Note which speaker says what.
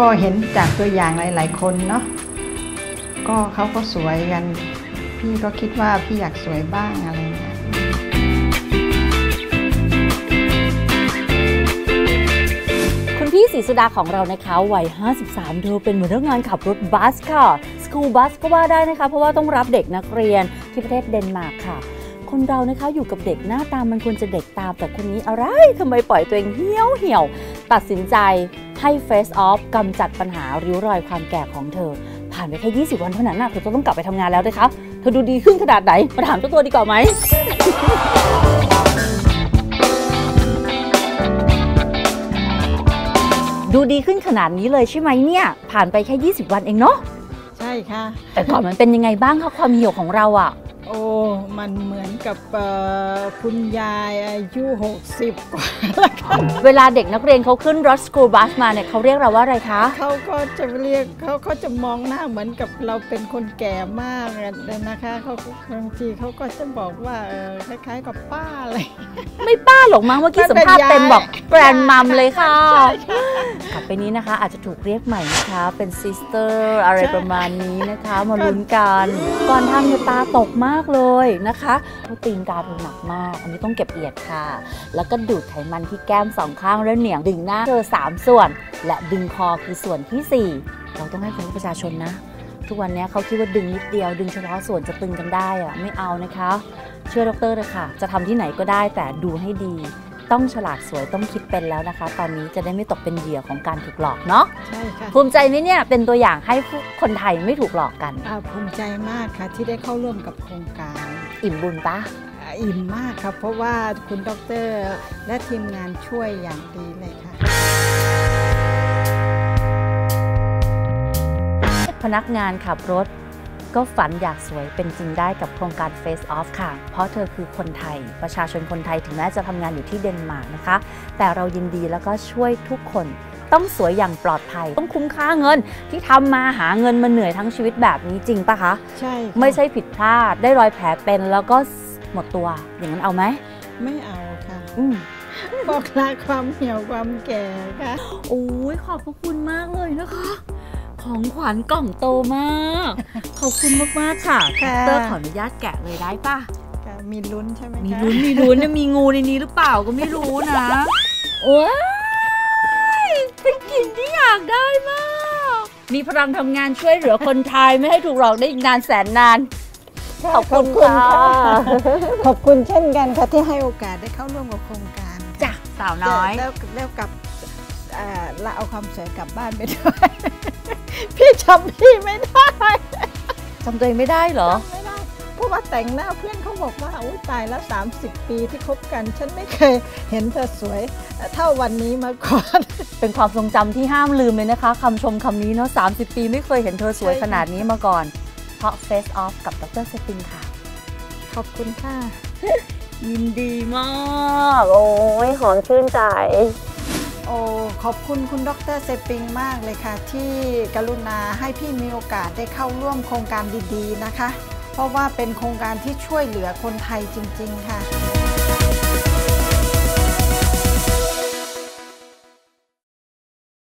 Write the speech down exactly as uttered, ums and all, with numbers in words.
Speaker 1: เห็นจากตัวอย่างหลายๆคนเนาะก็เขาก็สวยกันพี่ก็คิดว่าพี่อยากสวยบ้างอะไรเงี้ย
Speaker 2: คุณพี่ศรีสุดาของเรานะคะวัยห้าสิบสามเธอเป็นพนักงานขับรถบัสค่ะสกูลบัสก็ว่าได้นะคะเพราะว่าต้องรับเด็กนักเรียนที่ประเทศเดนมาร์กค่ะคนเรานะคะอยู่กับเด็กหน้าตามันควรจะเด็กตามแต่คนนี้อะไรทำไมปล่อยตัวเองเหี่ยวเหี่ยวตัดสินใจให้ Face Off กำจัดปัญหาริ้วรอยความแก่ของเธอผ่านไปแค่ยี่สิบวันเท่านั้นนะเธอจะต้องกลับไปทำงานแล้วนะคะเธอดูดีขึ้นขนาดไหนมาถามเจ้าตัวดีกว่าไหม ดูดีขึ้นขนาดนี้เลยใช่ไหมเนี่ยผ่านไปแค่ยี่สิบวันเองเนาะ
Speaker 1: ใช่ค่ะ
Speaker 2: แต่ก่อนมันเป็นยังไงบ้างคะความเหี่ยวของเราอะ
Speaker 1: โอ้มันเหมือนกับคุณยายอายุหกสิบกว่าแล้วกัน
Speaker 2: เวลาเด็กนักเรียนเขาขึ้นรถสกูลบัสมาเนี่ยเขาเรียกเราว่าอะไรคะ
Speaker 1: เขาก็จะเรียกเขาเขาจะมองหน้าเหมือนกับเราเป็นคนแก่มากเลยนะคะเขาบางทีเขาก็จะบอกว่าเออคล้ายๆกับป้าอะไร
Speaker 2: ไม่ป้าหรอกมั้งเมื่อกี้สัมภาษณ์เต็มบอกแกรนด์มัมเลยค่ะกลับไปนี้นะคะอาจจะถูกเรียกใหม่นะคะเป็นซิสเตอร์อะไรประมาณนี้นะคะมาลุ้นกันก่อนทำเนี่ยตาตกมากเลยนะคะเขาตีนกาเธอหนักมากอันนี้ต้องเก็บเอียดค่ะแล้วก็ดูดไขมันที่แก้มสองข้างแล้วเหนียงดึงหน้าเธอสามส่วนและดึงคอคือส่วนที่สี่เราต้องให้ความรู้ประชาชนนะทุกวันนี้เขาคิดว่าดึงนิดเดียวดึงเฉพาะส่วนจะตึงกันได้อะไม่เอานะคะเชื่อดร.เลยค่ะจะทำที่ไหนก็ได้แต่ดูให้ดีต้องฉลาดสวยต้องคิดเป็นแล้วนะคะตอนนี้จะได้ไม่ตกเป็นเหยื่อของการถูกหลอกเนาะ
Speaker 1: ใช่ค่ะ
Speaker 2: ภูมิใจไหมเนี่ยเป็นตัวอย่างให้คนไทยไม่ถูกหลอกกัน
Speaker 1: ภูมิใจมากค่ะที่ได้เข้าร่วมกับโครงการ
Speaker 2: อิ่มบุญปะ
Speaker 1: อิ่มมากครับเพราะว่าคุณดร.และทีมงานช่วยอย่างดีเลยค่ะ
Speaker 2: พนักงานขับรถก็ฝันอยากสวยเป็นจริงได้กับโครงการ Face Off ค่ะเพราะเธอคือคนไทยประชาชนคนไทยถึงแม้จะทำงานอยู่ที่เดนมาร์กนะคะแต่เรายินดีแล้วก็ช่วยทุกคนต้องสวยอย่างปลอดภัยต้องคุ้มค่าเงินที่ทำมาหาเงินมาเหนื่อยทั้งชีวิตแบบนี้จริงปะคะ
Speaker 1: ใช่
Speaker 2: ไม่ใช่ผิดพลาดได้รอยแผลเป็นแล้วก็หมดตัวอย่างนั้นเอาไหม
Speaker 1: ไม่เอาค่ะบอกลาความเหี่ยวความแก่ค่ะ
Speaker 2: โอ้ยขอบพระคุณมากเลยนะคะของขวัญกล่องโตมากขอบคุณมากๆค่ะเตอร์ขออนุญาตแกะเลยได้ป่ะ
Speaker 1: มีลุ้นใช่ไหม
Speaker 2: มีลุ้นมีลุ้นจะมีงูในนี้หรือเปล่าก็ไม่รู้นะโอ้ยเป็นกลิ่นที่อยากได้มากมีพลังทำงานช่วยเหลือคนไทยไม่ให้ถูกหลอกได้อีกนานแสนนานขอบคุณค่ะ
Speaker 1: ขอบคุณเช่นกันค่ะที่ให้โอกาสได้เข้าร่วมกับโครงการ
Speaker 2: จ้ะสาวน้อย
Speaker 1: แล้วแล้วกับเราเอาความสวยกลับบ้านไปด้วยพี่จำพี่ไม่ได้
Speaker 2: จำตัวเองไม่ได้เหรอ
Speaker 1: ไม่ได้เพราะว่าแต่งหน้าเพื่อนเขาบอกว่าอุ้ยตายแล้วสามสิบปีที่คบกันฉันไม่เคยเห็นเธอสวยเท่าวันนี้มาก่อน
Speaker 2: เป็นความทรงจำที่ห้ามลืมเลยนะคะคำชมคำนี้เนาะสามสิบปีไม่เคยเห็นเธอสวยขนาดนี้มาก่อนเพราะ Face Off กับดร.เซปิงค่ะ
Speaker 1: ขอบคุณค่ะ
Speaker 2: ยินดีมากโอ้ยหอมชื่นใจ
Speaker 1: โอ้ขอบคุณคุณดร.เซปิงมากเลยค่ะที่กรุณาให้พี่มีโอกาสได้เข้าร่วมโครงการดีๆนะคะเพราะว่าเป็นโครงการที่ช่วยเหลือคนไทยจริงๆค่ะ